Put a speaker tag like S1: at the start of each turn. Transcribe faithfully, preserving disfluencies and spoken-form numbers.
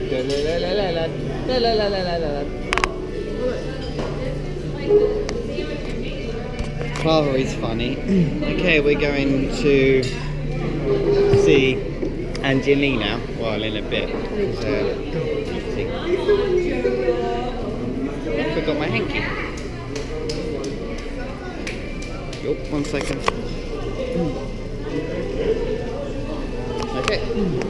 S1: Clara is funny. Okay, we're going to see Angelina. Well, in a bit. Uh, I forgot my hanky. Yup, one second. Okay.